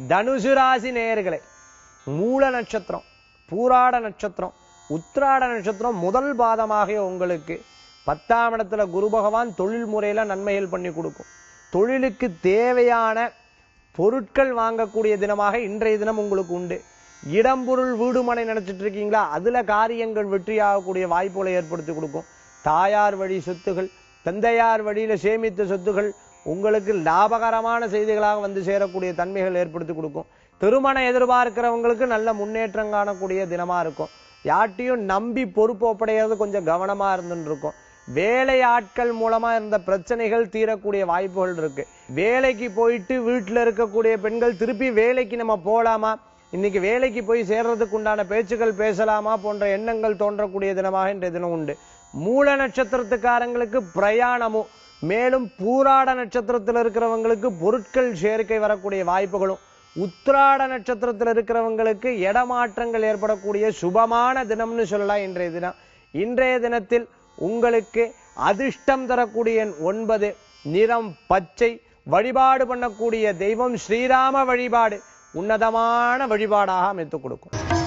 தனுசு ராசி நேயர்களே, மூல நட்சத்திரம், பூராட நட்சத்திரம், உத்திராட நட்சத்திரம் முதல் பாதமாக உங்களுக்கு 10ஆம் இடத்துல குரு பகவான் தொழில் முறையில நன்மைகள் பண்ணி கொடுக்கும். தொழிலுக்கு தேவையான பொருட்கள் வாங்கக்கூடிய தினமாக இன்றைய தினம் உங்களுக்கு உண்டு. இடம்பொருள் வீடுமனை நினைச்சிட்டு இருக்கீங்களா, அதுல காரியங்கள் வெற்றியாகக்கூடிய வாய்ப்புகளை ஏற்படுத்தி கொடுக்கும். தாயார் வழி சொத்துகள், தந்தையார் வழியில சேமித்த சொத்துகள் உங்களுக்கு லாபகரமான செய்திகளாக வந்து சேரக்கூடிய தன்மைகள் ஏற்படுத்தி கொடுக்கும். திருமணம் எதிர்பார்க்கிறவங்களுக்கு நல்ல முன்னேற்றம் காணக்கூடிய தினமா இருக்கும். யார்ட்டையும் நம்பி பொறுப்பு ஒப்படைகிறது கொஞ்சம் கவனமா இருந்துட்டு இருக்கும். வேலை ஆட்கள் மூலமா இருந்த பிரச்சனைகள் தீரக்கூடிய வாய்ப்புகள் இருக்கு. வேலைக்கு போயிட்டு வீட்டுல இருக்கக்கூடிய பெண்கள் திருப்பி வேலைக்கு நம்ம போலாமா, இன்னைக்கு வேலைக்கு போய் சேர்றதுக்கு உண்டான பேச்சுக்கள் பேசலாமா போன்ற எண்ணங்கள் தோன்றக்கூடிய தினமாக இன்றைய தினம் உண்டு. மூல நட்சத்திரத்துக்காரங்களுக்கு பிரயாணமும், மேலும் பூராட நட்சத்திரத்தில் இருக்கிறவங்களுக்கு பொருட்கள் சேர்க்கை வரக்கூடிய வாய்ப்புகளும், உத்திராட நட்சத்திரத்தில் இருக்கிறவங்களுக்கு இடமாற்றங்கள் ஏற்படக்கூடிய சுபமான தினம்னு சொல்லலாம் இன்றைய தினம். இன்றைய தினத்தில் உங்களுக்கு அதிர்ஷ்டம் தரக்கூடிய 9, நிறம் பச்சை, வழிபாடு பண்ணக்கூடிய தெய்வம் ஸ்ரீராம வழிபாடு உன்னதமான வழிபாடாக அமைத்துக் கொடுக்கும்.